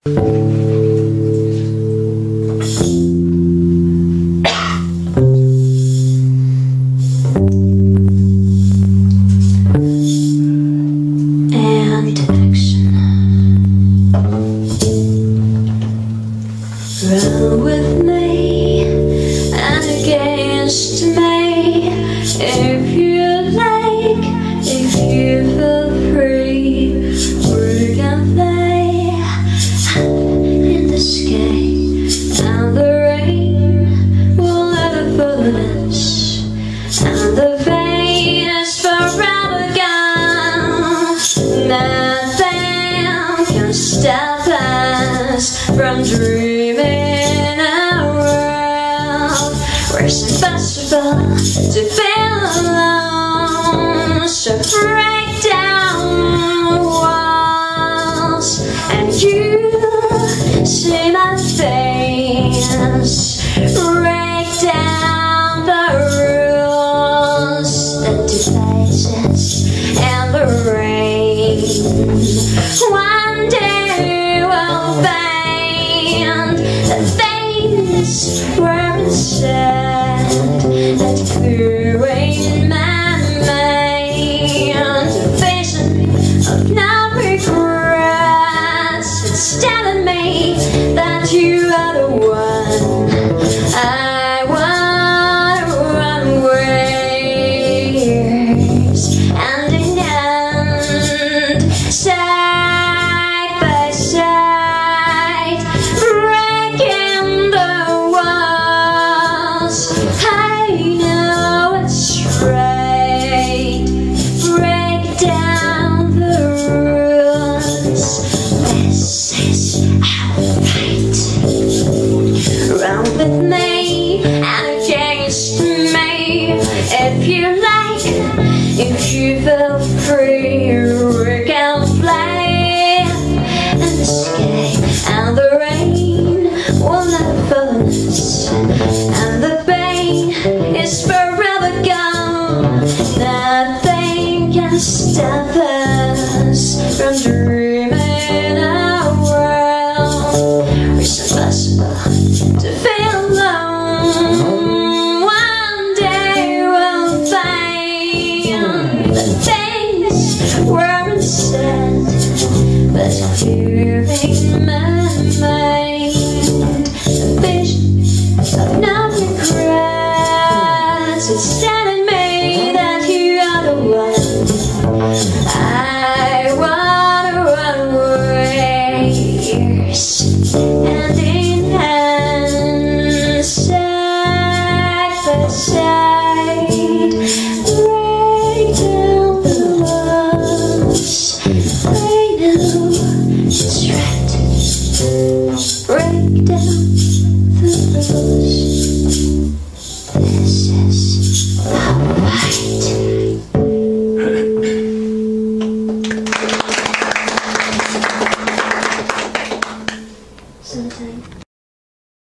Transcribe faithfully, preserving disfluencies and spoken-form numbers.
And action. Run with me and against me, if you like, if you feel free. We can play in the sky, and the rain will never fool us, and the pain is forever gone. Nothing can stop us from dreaming a world where it's impossible to feel alone. So break down the walls and you see my face. Break down the rules that divide us and the rain. One day we'll find the things were said that grew in my mind. A vision of no regrets. It's telling me that you are the one I want to run with. And in the end, side by side, breaking the walls. I know it's right. Break down the rules. This is our fight. Run with me and against me, if you like, if you feel free. We can fly in the sky, and the rain will never fall us, and the pain is forever gone. Nothing can stop us from dreaming a world where it's impossible to feel alone. One day we'll find the things weren't said, but here in my mind, a vision of no regrets. It's telling me that you are the one I want to run with. And in hand, side by side, break down the walls. I know it's right. Break down the rules.